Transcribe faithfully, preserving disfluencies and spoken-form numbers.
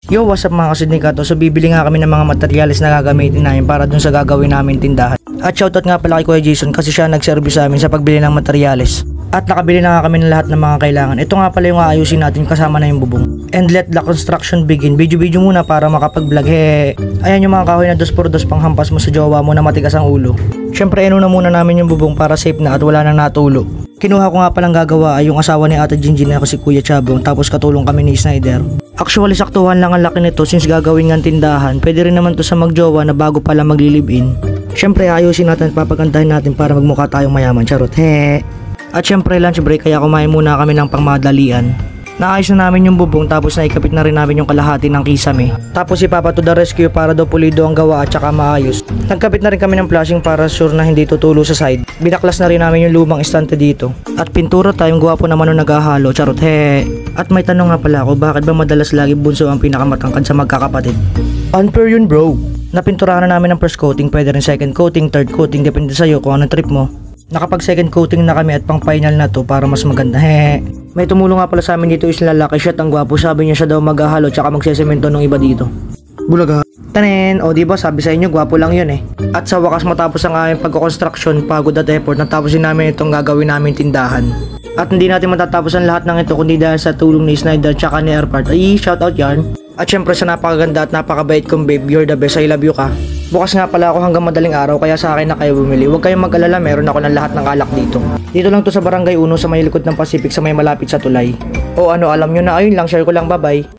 Yo, what's up mga kasindikato? So bibili nga kami ng mga materyales na gagamitin namin para dun sa gagawin namin tindahan. At shoutout nga pala kay Kuya Jason kasi siya nag-service sa amin sa pagbili ng materyales. At nakabili na nga kami ng lahat ng mga kailangan. Ito nga pala yung aayusin natin kasama na yung bubong. And let the construction begin. Video-video muna para makapag-vlog. He, ayan yung mga kahoy na dos por dos pang hampas mo sa jowa mo na matigas ang ulo. Syempre ino na muna namin yung bubong para safe na at wala nang natulo. Kinuha ko nga palang gagawa ay yung asawa ni Ate Jinjin na ako si Kuya Chabong, tapos katulong kami ni Snyder. Actually saktuhan lang ang laki nito since gagawin ng tindahan. Pwede rin naman to sa magjowa na bago pala magli-live-in. Syempre ayusin natin at papagandahin natin para magmukha tayong mayaman. Charot, he. At syempre lunch break kaya kumain muna kami ng pangmadalian. Naayos na namin yung bubong tapos naikapit na rin namin yung kalahati ng kisame. Tapos si Papa to the rescue para daw pulido ang gawa at saka maayos. Nagkapit na rin kami ng flashing para sure na hindi tutulo sa side. Binaklas na rin namin yung lumang estante dito. At pintura tayong gwapo naman nung naghahalo. Charot, he. At may tanong nga pala ako, bakit ba madalas lagi bunso ang pinakamatangkad sa magkakapatid? Unfair yun bro. Napinturahan na namin ng first coating, pwede rin second coating, third coating, depende sa'yo kung anong trip mo. Nakapag second coating na kami at pang final na to para mas maganda. He. May tumulong nga pala sa amin dito is lalaki siya, ang gwapo, sabi niya siya daw maghahalo tsaka magsesemento ng iba dito. Bulaga. Tanen, o diba sabi sa inyo gwapo lang yun eh. At sa wakas matapos ang aming pagko-construction, pagod at effort, natapos din namin itong gagawin namin tindahan. At hindi natin matatapos ang lahat ng ito kundi dahil sa tulong ni Snyder tsaka ni Airpart. Ay, shoutout yarn. At syempre sa napakaganda at napakabait kong babe, you're the best, I love you ka. Bukas nga pala ako hanggang madaling araw kaya sa akin na kayo bumili. Huwag kayong mag-alala, meron ako ng lahat ng alak dito. Dito lang to sa Barangay Uno sa may likod ng Pacific sa may malapit sa tulay. O ano, alam nyo na, ayun lang, share ko lang, bye bye.